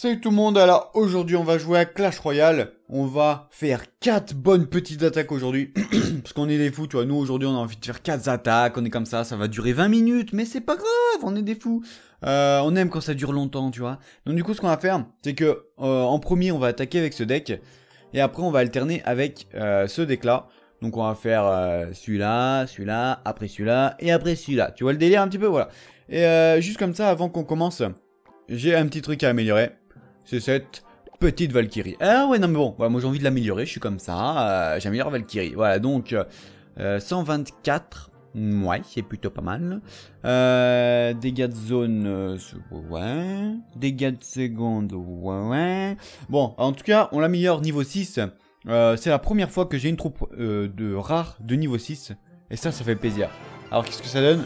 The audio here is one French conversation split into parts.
Salut tout le monde, alors aujourd'hui on va jouer à Clash Royale. On va faire 4 bonnes petites attaques aujourd'hui. Parce qu'on est des fous, tu vois, nous aujourd'hui on a envie de faire 4 attaques, on est comme ça va durer 20 minutes, mais c'est pas grave, on est des fous. On aime quand ça dure longtemps, tu vois. Donc du coup ce qu'on va faire, c'est que en premier on va attaquer avec ce deck, et après on va alterner avec ce deck là. Donc on va faire celui-là, celui-là, après celui-là, et après celui-là. Tu vois le délire un petit peu, voilà. Et juste comme ça, avant qu'on commence, j'ai un petit truc à améliorer. C'est cette petite Valkyrie. Ah ouais, non mais bon, voilà, moi j'ai envie de l'améliorer, je suis comme ça, j'améliore Valkyrie. Voilà, donc 124, ouais, c'est plutôt pas mal. Dégâts de zone, ouais. Dégâts de seconde, ouais. Bon, en tout cas, on l'améliore niveau 6. C'est la première fois que j'ai une troupe de rares de niveau 6. Et ça fait plaisir. Alors qu'est-ce que ça donne ?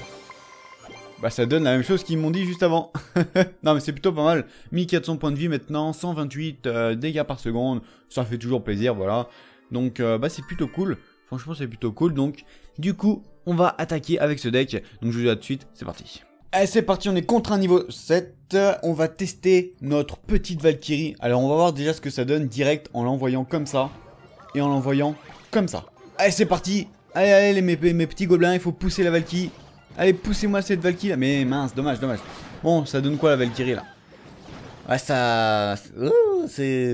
Bah ça donne la même chose qu'ils m'ont dit juste avant. Non mais c'est plutôt pas mal. 1400 points de vie maintenant, 128 dégâts par seconde. Ça fait toujours plaisir, voilà. Donc bah c'est plutôt cool. Franchement c'est plutôt cool. Donc du coup on va attaquer avec ce deck. Donc je vous dis à tout de suite, c'est parti. Allez c'est parti, on est contre un niveau 7. On va tester notre petite Valkyrie. Alors on va voir déjà ce que ça donne direct en l'envoyant comme ça. Et en l'envoyant comme ça. Allez c'est parti. Allez allez mes petits gobelins, il faut pousser la Valkyrie. Allez, poussez-moi cette Valkyrie là. Mais mince, dommage, dommage. Bon, ça donne quoi la Valkyrie là? Ouais, ça... c'est...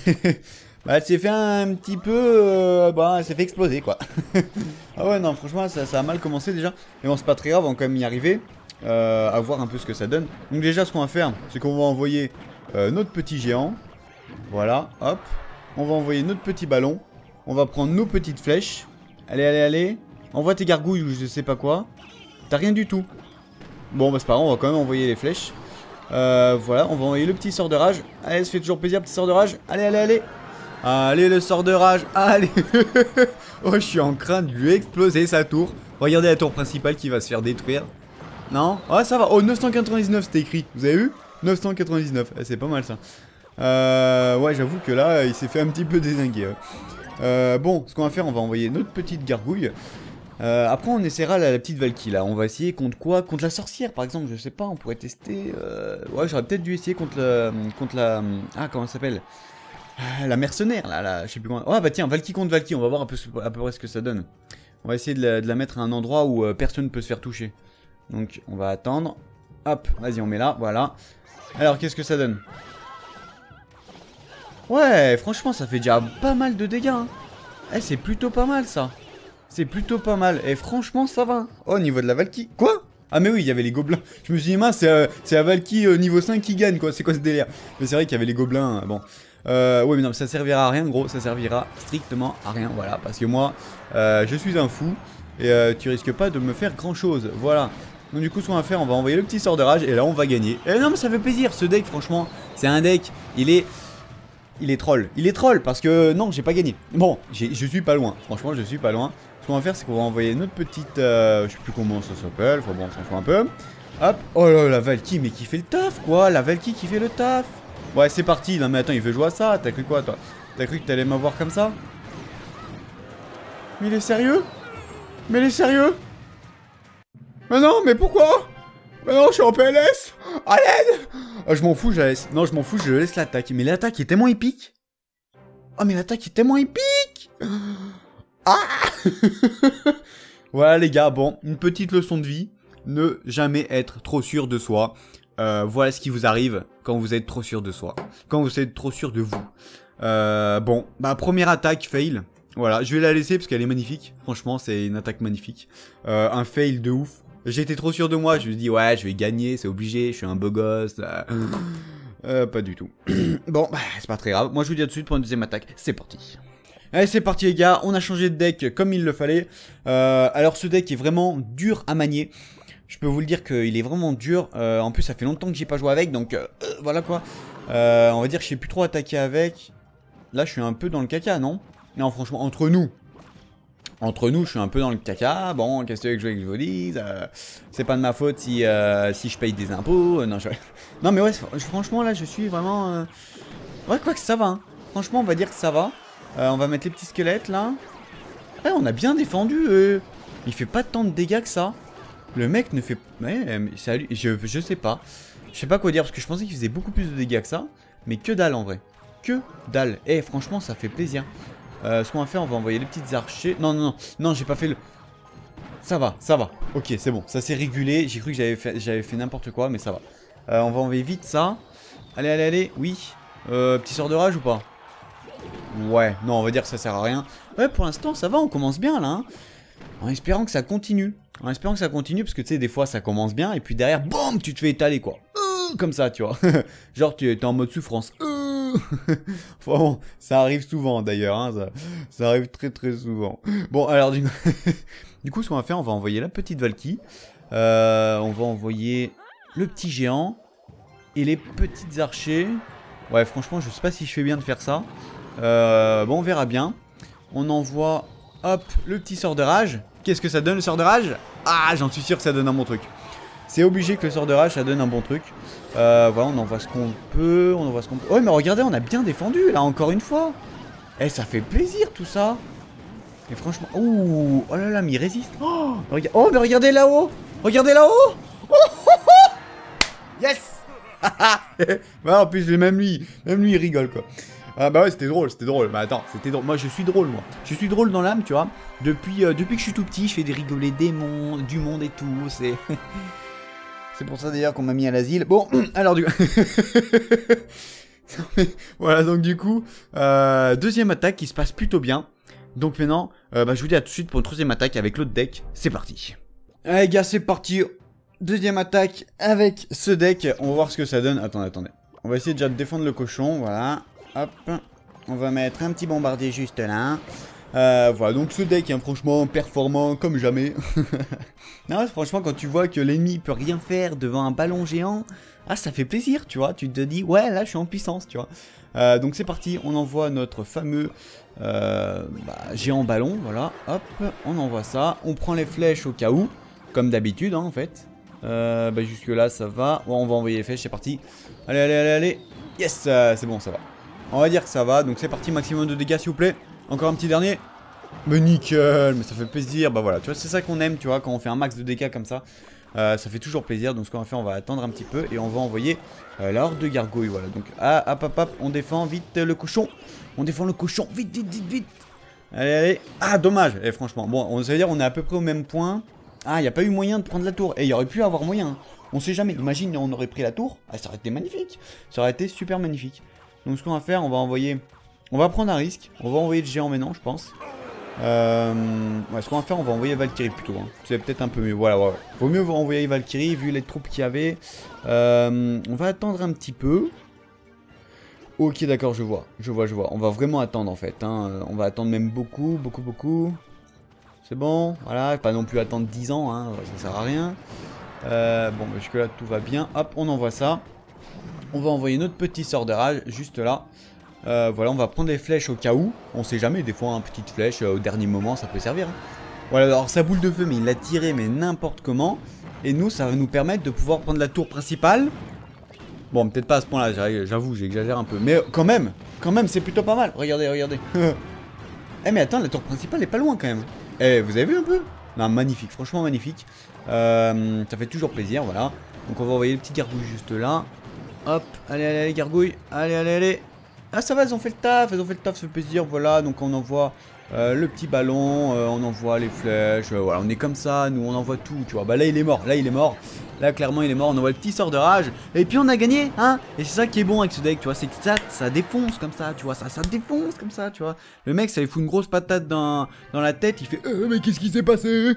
bah, elle s'est fait un petit peu... bah, elle s'est fait exploser quoi. Ah ouais, non, franchement, ça a mal commencé déjà. Mais bon, c'est pas très grave, on va quand même y arriver. À voir un peu ce que ça donne. Donc déjà, ce qu'on va faire, c'est qu'on va envoyer notre petit géant. Voilà, hop. On va envoyer notre petit ballon. On va prendre nos petites flèches. Allez, allez, allez. Envoie tes gargouilles ou je sais pas quoi. T'as rien du tout. Bon bah c'est pas grave, on va quand même envoyer les flèches. Voilà, on va envoyer le petit sort de rage. Allez, ça fait toujours plaisir, petit sort de rage. Allez, allez, allez. Allez, le sort de rage. Allez. Oh, je suis en train de lui exploser sa tour. Regardez la tour principale qui va se faire détruire. Non? Ah, ça va. Oh, 999 c'était écrit. Vous avez vu? 999. C'est pas mal ça. Ouais, j'avoue que là, il s'est fait un petit peu dézinguer. Bon, ce qu'on va faire, on va envoyer notre petite gargouille. Après on essaiera la petite Valkyrie là. On va essayer contre quoi? Contre la sorcière par exemple, je sais pas, on pourrait tester. Ouais, j'aurais peut-être dû essayer contre la. Ah, comment ça s'appelle? La mercenaire là, je sais plus comment. Ah bah tiens, Valkyrie contre Valkyrie, on va voir à peu près ce que ça donne. On va essayer de la mettre à un endroit où personne ne peut se faire toucher. Donc on va attendre. Hop, vas-y on met là, voilà. Alors qu'est-ce que ça donne? Ouais, franchement ça fait déjà pas mal de dégâts hein. Eh, c'est plutôt pas mal ça. C'est plutôt pas mal. Et franchement, ça va. Oh, au niveau de la Valkyrie. Quoi? Ah, mais oui, il y avait les gobelins. Je me suis dit, mince, c'est la Valkyrie niveau 5 qui gagne, quoi. C'est quoi ce délire? Mais c'est vrai qu'il y avait les gobelins. Bon. Ouais, mais non, ça servira à rien, gros. Ça servira strictement à rien. Voilà. Parce que moi, je suis un fou. Et tu risques pas de me faire grand chose. Voilà. Donc, du coup, ce qu'on va faire, on va envoyer le petit sort de rage. Et là, on va gagner. Et non, mais ça fait plaisir. Ce deck, franchement, c'est un deck. Il est troll. Il est troll parce que non, j'ai pas gagné. Bon, je suis pas loin. Franchement, je suis pas loin. Ce qu'on va faire, c'est qu'on va envoyer notre petite... je sais plus comment ça s'appelle. Enfin bon, on s'en fout un peu. Hop. Oh là, la Valkyrie, mais qui fait le taf, quoi. La Valkyrie qui fait le taf. Ouais, c'est parti. Non, mais attends, il veut jouer à ça. T'as cru quoi, toi? T'as cru que t'allais m'avoir comme ça? Mais il est sérieux? Mais il est sérieux? Mais non, mais pourquoi? Mais non, je suis en PLS. À l'aide. Oh, je m'en fous, je la laisse. Non, je m'en fous, je laisse l'attaque. Mais l'attaque est tellement épique. Oh, mais l'attaque est tellement épique. Ah. Voilà les gars, bon, une petite leçon de vie. Ne jamais être trop sûr de soi. Voilà ce qui vous arrive quand vous êtes trop sûr de soi. Quand vous êtes trop sûr de vous. Bon, bah première attaque, fail. Voilà, je vais la laisser parce qu'elle est magnifique. Franchement, c'est une attaque magnifique. Un fail de ouf. J'étais trop sûr de moi, je me suis dit ouais, je vais gagner, c'est obligé, je suis un beau gosse. Pas du tout. Bon, bah, c'est pas très grave. Moi, je vous dis à tout de suite pour une deuxième attaque. C'est parti. Allez, c'est parti les gars. On a changé de deck comme il le fallait. Alors, ce deck est vraiment dur à manier. Je peux vous le dire qu'il est vraiment dur. En plus, ça fait longtemps que j'ai pas joué avec, donc voilà quoi. On va dire que je sais plus trop attaquer avec. Là, je suis un peu dans le caca, non? Non, franchement, entre nous, je suis un peu dans le caca. Bon, qu'est-ce que je veux que je vous dise? C'est pas de ma faute si je paye des impôts. Non, non, mais ouais, franchement, là, je suis vraiment... Ouais, quoi que ça va. Hein. Franchement, on va dire que ça va. On va mettre les petits squelettes, là. Ouais, on a bien défendu. Il fait pas tant de dégâts que ça. Le mec ne fait... Ouais, salut, je sais pas. Je sais pas quoi dire, parce que je pensais qu'il faisait beaucoup plus de dégâts que ça. Mais que dalle en vrai. Que dalle. Eh, franchement, ça fait plaisir. Ce qu'on va faire, on va envoyer les petites archers. Non, non, non, non, j'ai pas fait le... Ça va, ça va. Ok, c'est bon, ça s'est régulé. J'ai cru que j'avais fait n'importe quoi, mais ça va. On va envoyer vite ça. Allez, allez, allez, oui. Petit sort de rage ou pas? Ouais, non, on va dire que ça sert à rien. Ouais, pour l'instant, ça va, on commence bien là. Hein. En espérant que ça continue. En espérant que ça continue, parce que tu sais, des fois, ça commence bien, et puis derrière, boum, tu te fais étaler, quoi. Comme ça, tu vois. Genre, tu es en mode souffrance. Enfin bon, ça arrive souvent d'ailleurs, hein, ça arrive très très souvent. Bon, alors du coup, ce qu'on va faire, on va envoyer la petite Valky. On va envoyer le petit géant et les petites archers. Ouais, franchement, je sais pas si je fais bien de faire ça. Bon, on verra bien. On envoie, hop, le petit sort de rage. Qu'est-ce que ça donne le sort de rage? Ah, j'en suis sûr que ça donne un bon truc. C'est obligé que le sort de rage, ça donne un bon truc. Voilà, on envoie ce qu'on peut. On envoie ce qu'on peut. Oh, mais regardez, on a bien défendu, là, encore une fois. Eh, ça fait plaisir, tout ça. Et franchement... Ouh, oh là là, mais il résiste. Oh, mais regardez là-haut. Regardez là-haut. Oh, oh, oh. Yes. Bah, en plus, même lui, il rigole, quoi. Ah bah ouais, c'était drôle. Bah attends, c'était drôle. Moi, je suis drôle, moi. Je suis drôle dans l'âme, tu vois. Depuis que je suis tout petit, je fais des rigolés du monde et tout. C'est... C'est pour ça d'ailleurs qu'on m'a mis à l'asile. Bon, alors du coup... Voilà, donc du coup, deuxième attaque qui se passe plutôt bien. Donc maintenant, bah, je vous dis à tout de suite pour une troisième attaque avec l'autre deck. C'est parti. Allez gars, c'est parti. Deuxième attaque avec ce deck. On va voir ce que ça donne. Attendez. On va essayer déjà de défendre le cochon, voilà. Hop. On va mettre un petit bombardier juste là. Voilà, donc ce deck est franchement performant comme jamais. Non, franchement, quand tu vois que l'ennemi peut rien faire devant un ballon géant, ah, ça fait plaisir, tu vois. Tu te dis, ouais, là, je suis en puissance, tu vois. Donc c'est parti, on envoie notre fameux géant ballon, voilà. Hop, on envoie ça. On prend les flèches au cas où, comme d'habitude, hein, en fait. Jusque là, ça va. Bon, on va envoyer les flèches, c'est parti. Allez. Yes, c'est bon, ça va. On va dire que ça va, donc c'est parti, maximum de dégâts, s'il vous plaît. Encore un petit dernier. Mais nickel, mais ça fait plaisir. Bah voilà, tu vois, c'est ça qu'on aime, tu vois, quand on fait un max de dégâts comme ça. Ça fait toujours plaisir. Donc ce qu'on va faire, on va attendre un petit peu et on va envoyer la horde de gargouilles. Voilà, donc hop, on défend vite le cochon. On défend le cochon, vite. Allez. Ah, dommage. Et franchement, bon, ça veut dire on est à peu près au même point. Ah, il n'y a pas eu moyen de prendre la tour. Et il y aurait pu avoir moyen. On sait jamais. Imagine, on aurait pris la tour. Ah, ça aurait été magnifique. Ça aurait été super magnifique. Donc ce qu'on va faire, on va envoyer... On va prendre un risque. On va envoyer le géant maintenant, je pense. Ouais, ce qu'on va faire, on va envoyer Valkyrie plutôt. Hein. C'est peut-être un peu mieux. Voilà. Vaut mieux envoyer Valkyrie vu les troupes qu'il y avait. On va attendre un petit peu. Ok, d'accord, je vois. On va vraiment attendre en fait. Hein. On va attendre même beaucoup. C'est bon. Voilà, pas non plus attendre 10 ans. Hein. Ça sert à rien. Bon, jusque là, tout va bien. Hop, on envoie ça. On va envoyer notre petit sort de rage juste là. Voilà, on va prendre les flèches au cas où. On sait jamais, des fois, une petite flèche au dernier moment, ça peut servir. Hein. Voilà, alors sa boule de feu, mais il l'a tiré, mais n'importe comment. Et nous, ça va nous permettre de pouvoir prendre la tour principale. Bon, peut-être pas à ce point-là, j'avoue, j'exagère un peu. Mais quand même, c'est plutôt pas mal. Regardez. Eh, mais attends, la tour principale est pas loin quand même. Eh, vous avez vu un peu? Non, magnifique, franchement magnifique. Ça fait toujours plaisir, voilà. Donc on va envoyer les petites gargouilles juste là. Hop, allez, gargouilles. Allez. Ah, ça va, elles ont fait le taf, ça fait plaisir, voilà. Donc on envoie le petit ballon, on envoie les flèches, voilà, on est comme ça, nous on envoie tout, tu vois. Bah là il est mort. Là clairement il est mort, on envoie le petit sort de rage. Et puis on a gagné, hein. Et c'est ça qui est bon avec ce deck, tu vois, c'est que ça défonce comme ça, tu vois, ça défonce comme ça, tu vois. Le mec, ça lui fout une grosse patate dans la tête, il fait mais qu'est-ce qui s'est passé?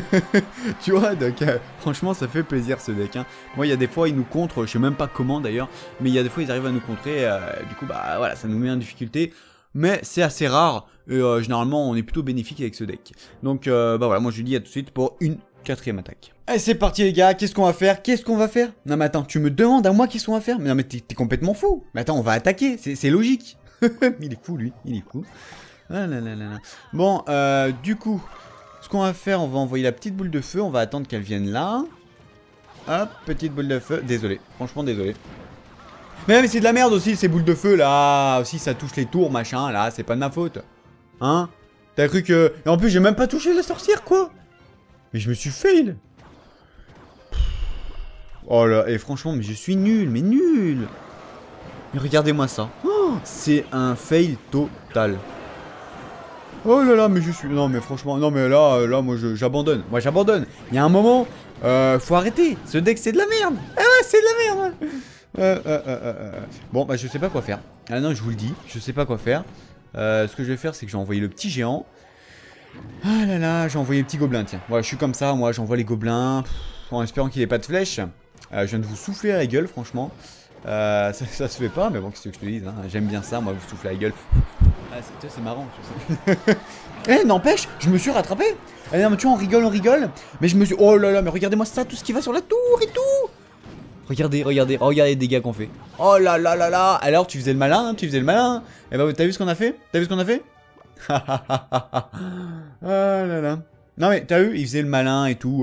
Tu vois, donc franchement ça fait plaisir ce deck, hein. Moi il y a des fois ils nous contrent, je sais même pas comment d'ailleurs, mais il y a des fois ils arrivent à nous contrer, du coup bah voilà, ça nous met en difficulté. Mais c'est assez rare, et généralement on est plutôt bénéfique avec ce deck. Donc bah voilà, moi je lui dis à tout de suite pour une 4ème attaque. Allez, c'est parti les gars, qu'est-ce qu'on va faire? Non mais attends, tu me demandes à moi qu'est-ce qu'on va faire? Mais non mais t'es complètement fou. Mais attends, on va attaquer, c'est logique. Il est fou lui, il est fou. Ah là là là là. Bon, du coup, ce qu'on va faire, on va envoyer la petite boule de feu, on va attendre qu'elle vienne là. Hop, petite boule de feu, désolé, franchement désolé. Mais c'est de la merde aussi ces boules de feu là, aussi ça touche les tours machin, là c'est pas de ma faute. Hein? T'as cru que... Et en plus j'ai même pas touché la sorcière quoi. Mais je me suis fail. Oh là, et franchement mais je suis nul, mais nul. Mais regardez-moi ça. Oh, c'est un fail total. Oh là là, mais je suis... Non mais franchement, non mais là moi j'abandonne. Moi j'abandonne. Il y a un moment, faut arrêter. Ce deck c'est de la merde. Ah ouais, c'est de la merde. Bon, bah je sais pas quoi faire. Ah non, je vous le dis, je sais pas quoi faire. Ce que je vais faire, c'est que j'ai envoyé le petit géant. Ah là là, j'ai envoyé le petit gobelin, tiens. Voilà, je suis comme ça, moi j'envoie les gobelins. En espérant qu'il ait pas de flèche. Je viens de vous souffler à la gueule, franchement. Ça se fait pas, mais bon, qu'est-ce que je te dis, hein. J'aime bien ça, moi, vous souffler à la gueule. Ah, c'est marrant, je sais. Eh, n'empêche, je me suis rattrapé. Eh, non, mais tu vois, on rigole. Mais je me suis... Oh là là, mais regardez-moi ça, tout ce qui va sur la tour et tout. Regardez les dégâts qu'on fait. Oh là là là là. Alors, tu faisais le malin, tu faisais le malin. Eh ben, t'as vu ce qu'on a fait? T'as vu ce qu'on a fait? Ah là là. Non mais, t'as vu, il faisait le malin et tout.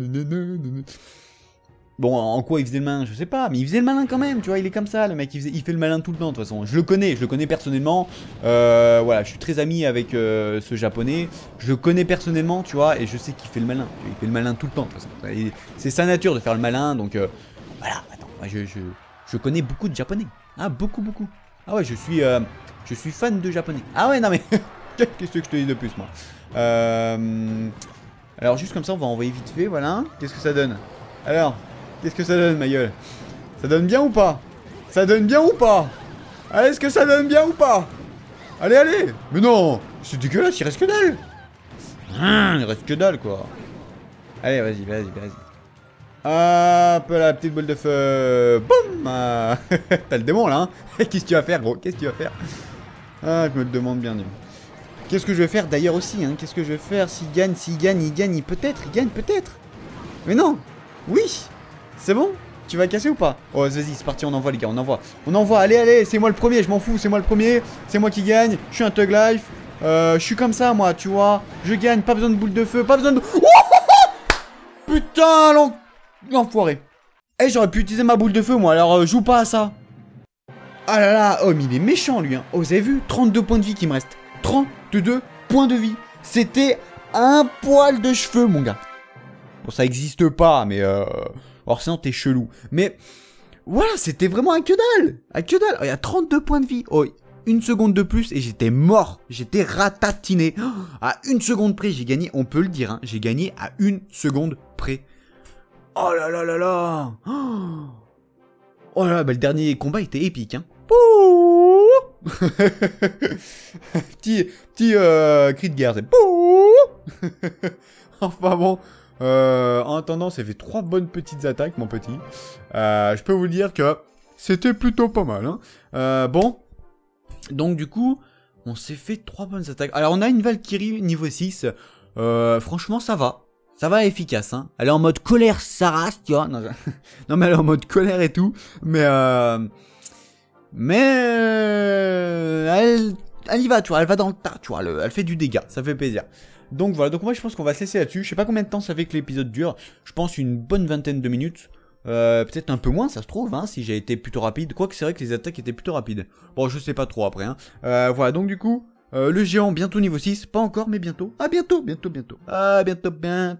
Bon, en quoi il faisait le malin, je sais pas, mais il faisait le malin quand même, tu vois, il est comme ça, le mec, il fait le malin tout le temps, de toute façon. Je le connais personnellement, voilà, je suis très ami avec ce japonais, je le connais personnellement, tu vois, et je sais qu'il fait le malin, il fait le malin tout le temps, de toute façon. C'est sa nature de faire le malin, donc voilà, attends, moi, je connais beaucoup de japonais, ah, beaucoup. Ah ouais, je suis fan de japonais. Ah ouais, non mais, qu'est-ce que je te dis de plus, moi alors, juste comme ça, on va envoyer vite fait, voilà, qu'est-ce que ça donne? Alors, qu'est-ce que ça donne, ma gueule? Ça donne bien ou pas? Ça donne bien ou pas? Allez, est-ce que ça donne bien ou pas? Allez, allez! Mais non! C'est dégueulasse, il reste que dalle! Il reste que dalle, quoi. Allez, vas-y. Hop, la petite boule de feu. Boum! T'as le démon, là, hein? Qu'est-ce que tu vas faire, gros? Qu'est-ce que tu vas faire? Ah, je me le demande bien, Dieu. Qu'est-ce que je vais faire, d'ailleurs, aussi, hein? Qu'est-ce que je vais faire? S'il gagne, il gagne peut-être. Mais non! Oui! C'est bon? Tu vas casser ou pas? Oh, vas-y, c'est parti, on envoie, les gars, on envoie, allez, c'est moi le premier, je m'en fous, c'est moi le premier, c'est moi qui gagne, je suis un Thug Life, je suis comme ça, moi, tu vois, je gagne, pas besoin de boule de feu, pas besoin de... Putain, l'enfoiré. Eh, j'aurais pu utiliser ma boule de feu, moi, alors joue pas à ça. Ah là là, oh, mais il est méchant, lui, hein. Oh, vous avez vu? 32 points de vie qui me reste. 32 points de vie. C'était un poil de cheveux, mon gars. Bon, ça existe pas, mais alors sinon t'es chelou. Mais voilà, c'était vraiment un que dalle. Oh, il y a 32 points de vie. Oh, une seconde de plus et j'étais mort. J'étais ratatiné. Oh, à une seconde près, j'ai gagné. On peut le dire, hein, j'ai gagné à une seconde près. Oh là là là là. Oh là là, bah, le dernier combat était épique, hein. petit cri de guerre, c'est... Enfin bon... en attendant, ça fait 3 bonnes petites attaques, mon petit. Je peux vous dire que c'était plutôt pas mal. Hein. Bon. Donc, du coup, on s'est fait 3 bonnes attaques. Alors, on a une Valkyrie niveau 6. Franchement, ça va. Ça va, efficace. Hein. Elle est en mode colère, ça race, tu vois. Non, non, mais elle est en mode colère et tout. Mais elle y va, tu vois. Elle va dans le tas, tu vois. Elle fait du dégât. Ça fait plaisir. Donc voilà, donc moi je pense qu'on va se laisser là-dessus. Je sais pas combien de temps ça fait que l'épisode dure. Je pense une bonne vingtaine de minutes. Peut-être un peu moins, ça se trouve, hein, si j'ai été plutôt rapide. Quoique c'est vrai que les attaques étaient plutôt rapides. Bon, je sais pas trop après, hein. Voilà, donc du coup, le géant bientôt niveau 6. Pas encore, mais bientôt. Ah, bientôt. Ah, bientôt.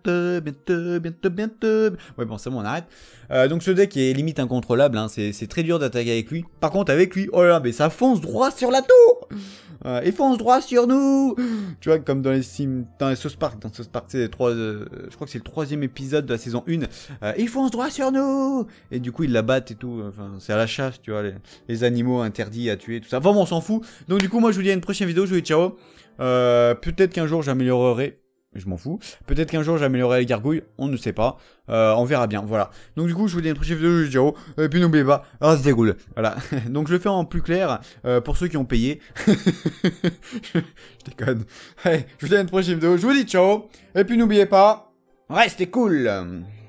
Ouais, bon, c'est bon, on arrête. Donc ce deck est limite incontrôlable, hein. C'est très dur d'attaquer avec lui. Par contre, avec lui, oh là là, mais ça fonce droit sur la tour. Il fonce droit sur nous. Tu vois, comme dans les South Park. Dans South Park, c'est je crois que c'est le 3e épisode de la saison 1. Il fonce droit sur nous. Et du coup, ils la battent et tout. Enfin, c'est à la chasse, tu vois, les animaux interdits à tuer, tout ça. Vraiment, on s'en fout. Donc du coup, moi, je vous dis à une prochaine vidéo. Je vous dis ciao. Peut-être qu'un jour, j'améliorerai. Je m'en fous. Peut-être qu'un jour j'améliorerai les gargouilles, on ne sait pas. On verra bien, voilà. Donc du coup, je vous dis à une prochaine vidéo, je dis ciao. Et puis n'oubliez pas, c'était cool. Voilà. Donc je le fais en plus clair pour ceux qui ont payé. Je déconne. Allez, je vous dis à une prochaine vidéo, je vous dis ciao. Et puis n'oubliez pas, restez cool.